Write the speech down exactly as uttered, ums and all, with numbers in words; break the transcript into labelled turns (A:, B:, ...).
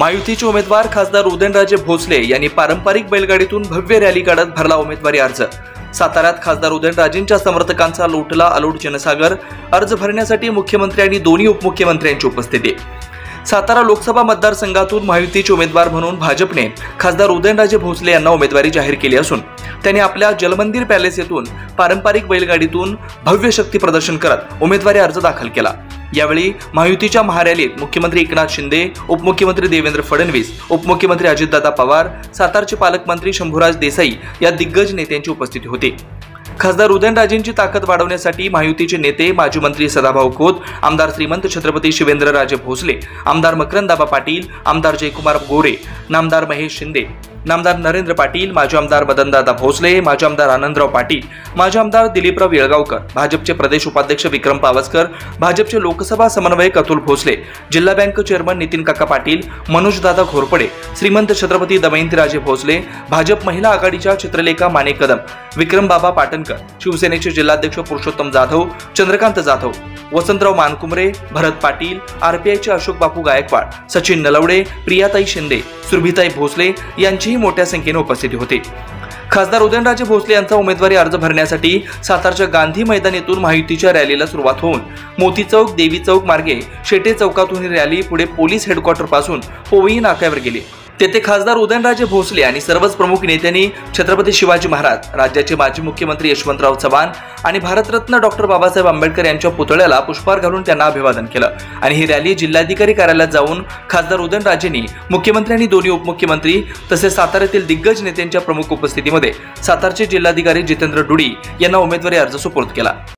A: महायुतीचे उमेदवार खासदार उदयनराजे भोसले यांनी पारंपरिक बैलगाडीतून भव्य रॅली काढत भरला उमेदवारी अर्ज। साताऱ्यात खासदार उदयनराजेंच्या समर्थकांचा लोटला अलोट जनसागर। अर्ज भरण्यासाठी मुख्यमंत्री आणि दोन्ही उपमुख्यमंत्र्यांची उपस्थिती। सातारा लोकसभा मतदारसंघातून महायुतीचे उमेदवार म्हणून भाजपने खासदार उदयनराजे भोसले यांना उमेदवारी जाहीर केली असून त्यांनी आपल्या जलमंदिर पॅलेस येथून पारंपरिक बैलगाडीतून भव्य शक्ती प्रदर्शन करत उमेदवारी अर्ज दाखल केला। यावेळी महायुतीच्या महारॅलीत मुख्यमंत्री एकनाथ शिंदे, उपमुख्यमंत्री देवेंद्र फडणवीस, उपमुख्यमंत्री अजितदादा पवार, सातारचे पालकमंत्री शंभूराज देसाई या दिग्गज नेत्यांची उपस्थिती होती। खासदार उदयनराजेंची ताकद वाढवण्यासाठी महायुतीचे नेते माजी मंत्री सदाभाऊ खोत, आमदार श्रीमंत छत्रपती शिवेंद्रराजे भोसले, आमदार मकरंदाबा पाटील, आमदार जयकुमार गोरे, नामदार महेश शिंदे, नामदार नरेंद्र पाटील, माजी आमदार मदनदादा भोसले, माजी आमदार आनंदराव पाटील, माजी आमदार दिलीपराव येळगावकर, भाजपचे प्रदेश उपाध्यक्ष विक्रम पावसकर, भाजपचे लोकसभा समन्वयक अतुल भोसले, जिल्हा बँक चेअरमन नितीन काका पाटील, मनोजदादा घोरपडे, श्रीमंत छत्रपती दमयंतीराजे भोसले, भाजप महिला आघाडीच्या चित्रलेखा माने कदम, विक्रम बाबा पाटणकर, शिवसेनेचे जिल्हाध्यक्ष पुरुषोत्तम जाधव, चंद्रकांत जाधव, वसंतराव मानकुमरे, भरत पाटील, आरपीआयचे अशोक बापू गायकवाड, सचिन नलवडे, प्रियाताई शिंदे, सुरभिताई भोसले यांचीही मोठ्या संख्येने उपस्थिती होती। खासदार उदयनराजे भोसले यांचा उमेदवारी अर्ज भरण्यासाठी सातारच्या गांधी मैदान येथून महायुतीच्या रॅलीला सुरुवात होऊन मोती चौक, देवी चौक मार्गे शेटे चौकातून ही रॅली पुढे पोलीस हेडक्वार्टर पासून पोवई नाक्यावर गेली। तेथे खासदार उदयनराजे भोसले आणि सर्वच प्रमुख नेत्यांनी छत्रपती शिवाजी महाराज, राज्याचे माजी मुख्यमंत्री यशवंतराव चव्हाण आणि भारतरत्न डॉक्टर बाबासाहेब आंबेडकर यांच्या पुतळ्याला पुष्पहार घालून त्यांना अभिवादन केलं आणि ही रॅली जिल्हाधिकारी कार्यालयात जाऊन खासदार उदयनराजेंनी मुख्यमंत्री आणि दोन्ही उपमुख्यमंत्री तसेच साताऱ्यातील दिग्गज नेत्यांच्या प्रमुख उपस्थितीमध्ये सातारचे जिल्हाधिकारी जितेंद्र डुडी यांना उमेदवारी अर्ज सुपूर्द केला।